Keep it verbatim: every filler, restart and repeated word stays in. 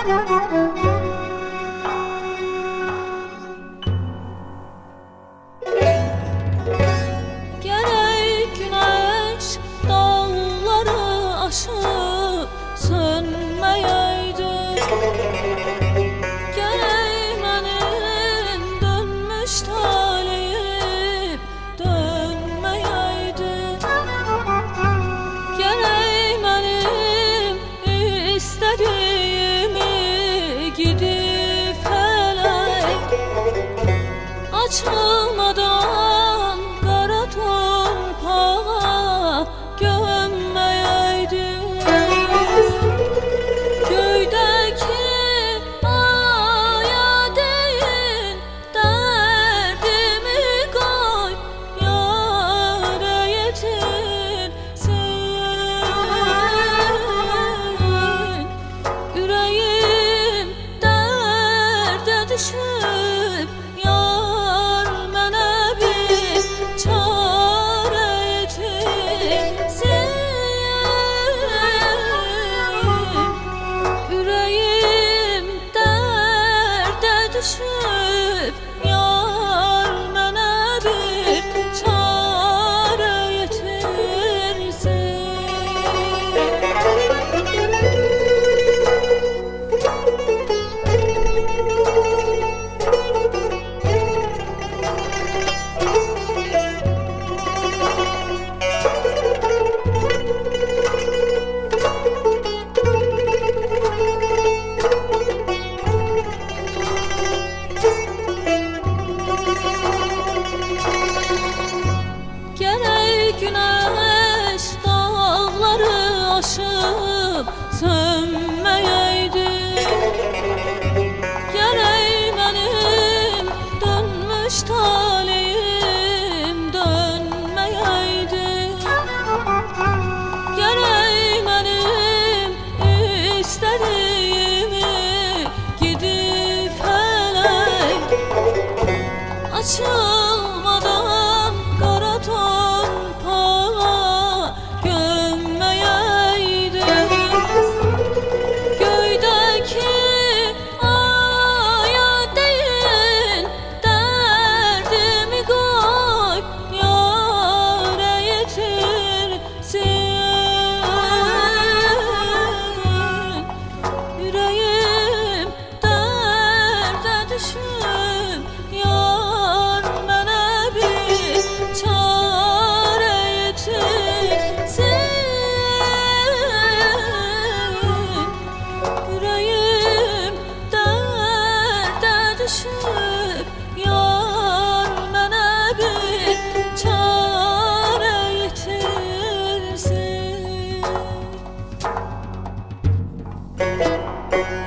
Gerek güneş dağları aşıp sönmeyeydi, gerek benim dönmüş talihim dönmeyeydi, gerek benim istediğimi gidip felek açılmadan kara torpağa gömmeyeydi. Göydeki aya değil derdimi koy, yâre yetirsin. Yüreğim derde düşüp yar mənə bir çare yetirsin. Yüreğim derde düşüp yar mənə bir çare yetirsin. Gerek güneş dağları aşıp sönmeyeydi, gerek benim dönmüş talihim dönmeyeydi, gerek benim istediğimi gidip felek açılmadan kara torpağa gömmeyeydi. Göydeki aya değil derdimi koy, yâre yetirsin. Yüreğim derde düşüp yar mənə bir çare yetirsin. Yüreğim derde düşüp yar mənə bir çare yetirsin.